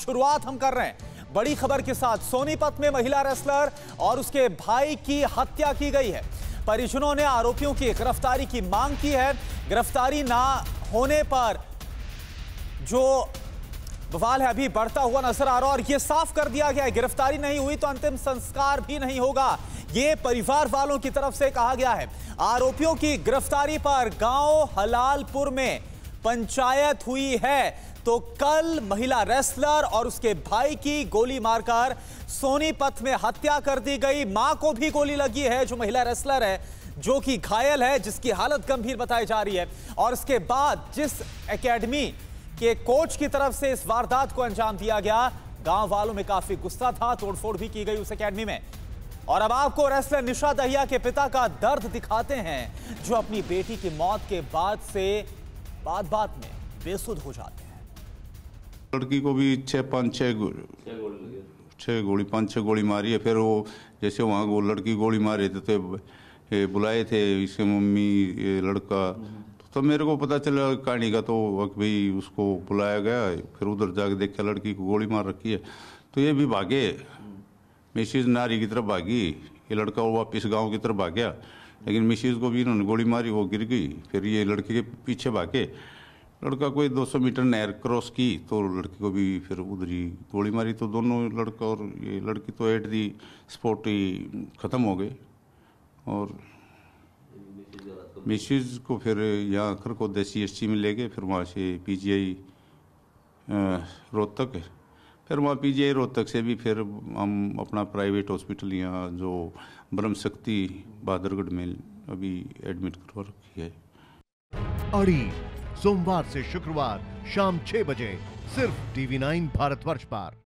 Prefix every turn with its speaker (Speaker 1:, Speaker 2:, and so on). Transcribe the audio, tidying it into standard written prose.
Speaker 1: शुरुआत हम कर रहे हैं बड़ी खबर के साथ। सोनीपत में महिला रेसलर और उसके भाई की हत्या की गई है। परिजनों ने आरोपियों की गिरफ्तारी की मांग की है। गिरफ्तारी ना होने पर जो बवाल है अभी बढ़ता हुआ नजर आ रहा है और यह साफ कर दिया गया है गिरफ्तारी नहीं हुई तो अंतिम संस्कार भी नहीं होगा, ये परिवार वालों की तरफ से कहा गया है। आरोपियों की गिरफ्तारी पर गांव हलालपुर में पंचायत हुई है तो कल महिला रेसलर और उसके भाई की गोली मारकर सोनीपत में हत्या कर दी गई। मां को भी गोली लगी है, जो महिला रेसलर है जो कि घायल है, जिसकी हालत गंभीर बताई जा रही है। और इसके बाद जिस एकेडमी के कोच की तरफ से इस वारदात को अंजाम दिया गया, गांव वालों में काफी गुस्सा था, तोड़फोड़ भी की गई उस एकेडमी में। और अब आपको रेसलर निशा दहिया के पिता का दर्द दिखाते हैं, जो अपनी बेटी की मौत के बाद से बात में बेसुध हो जाते हैं।
Speaker 2: लड़की को भी 5-6 गोली मारी है। फिर वो जैसे वहाँ वो लड़की गोली मारे थे तो बुलाए थे इसके मम्मी लड़का, तो मेरे को पता चला कहानी का, तो भाई उसको बुलाया गया। फिर उधर जाके देखा लड़की को गोली मार रखी है, तो ये भी भागे, मिसिज नारी की तरफ भागी। ये लड़का वो वापिस गांव की तरफ भाग गया, लेकिन मिसिज को भी इन्होंने गोली मारी, वो गिर गई। फिर ये लड़के के पीछे भागे, लड़का कोई 200 मीटर नहर क्रॉस की तो लड़की को भी फिर उधर ही गोली मारी। तो दोनों लड़का और ये लड़की तो एट दी स्पॉट ही ख़त्म हो गए। और मिसिज को फिर यहाँ खरको देसी एससी में ले गए, फिर वहाँ से पीजीआई रोहतक, फिर वहाँ पीजीआई रोहतक से भी फिर हम अपना प्राइवेट हॉस्पिटल यहाँ जो ब्रह्म शक्ति बहादुरगढ़ में अभी एडमिट करवा रखी है।
Speaker 3: अड़ी सोमवार से शुक्रवार शाम 6 बजे सिर्फ TV9 भारतवर्ष पर।